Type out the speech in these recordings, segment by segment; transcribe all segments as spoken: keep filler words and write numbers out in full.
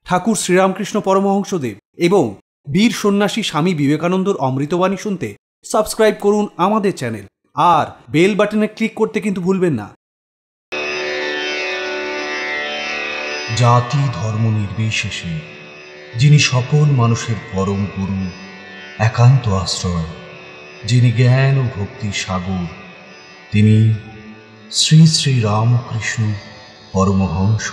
ঠাকুর শ্রীরামকৃষ্ণ পরমহংসদেব এবং বীর সন্ন্যাসী স্বামী বিবেকানন্দর অমৃতবাণী শুনতে সাবস্ক্রাইব করুন আমাদের চ্যানেল আর বেল বাটনে ক্লিক করতে কিন্তু ভুলবেন না। জাতি ধর্ম নির্বিশেষে যিনি সকল মানুষের পরম গুরু, একান্ত আশ্রয়, যিনি জ্ঞান ও ভক্তির সাগর, তিনি শ্রী শ্রী রামকৃষ্ণ পরমহংস।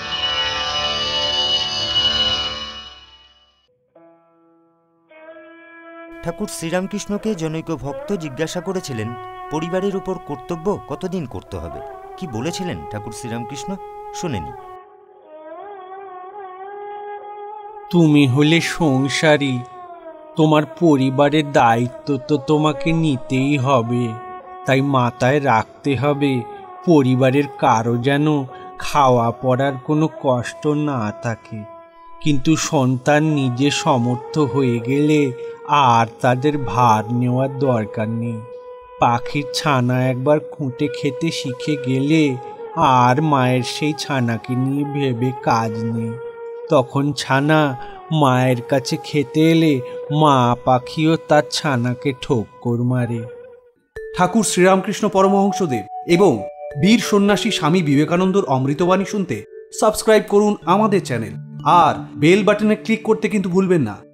ঠাকুর শ্রীরামকৃষ্ণকে জনৈক ভক্ত জিজ্ঞাসা করেছিলেন, পরিবারের উপর কর্তব্য কতদিন করতে হবে? কি বলেছিলেন ঠাকুর শ্রীরামকৃষ্ণ? শুনেনি। তুমি হলে সংসারী, তোমার পরিবারের দায়িত্ব তো তোমাকে নিতেই হবে। তাই মাথায় রাখতে হবে পরিবারের কারো যেন খাওয়া পড়ার কোনো কষ্ট না থাকে। কিন্তু সন্তান নিজে সমর্থ হয়ে গেলে আর তাদের ভার নেওয়ার দরকার নেই। পাখির ছানা একবার খুঁটে খেতে শিখে গেলে আর মায়ের সেই ছানাকে নিয়ে ভেবে কাজ নেই। তখন ছানা মায়ের কাছে খেতে এলে মা পাখিও তার ছানাকে ঠোক্কর মারে। ঠাকুর শ্রীরামকৃষ্ণ পরমহংসদেব এবং বীর সন্ন্যাসী স্বামী বিবেকানন্দর অমৃতবাণী শুনতে সাবস্ক্রাইব করুন আমাদের চ্যানেল আর বেল বাটনে ক্লিক করতে কিন্তু ভুলবেন না।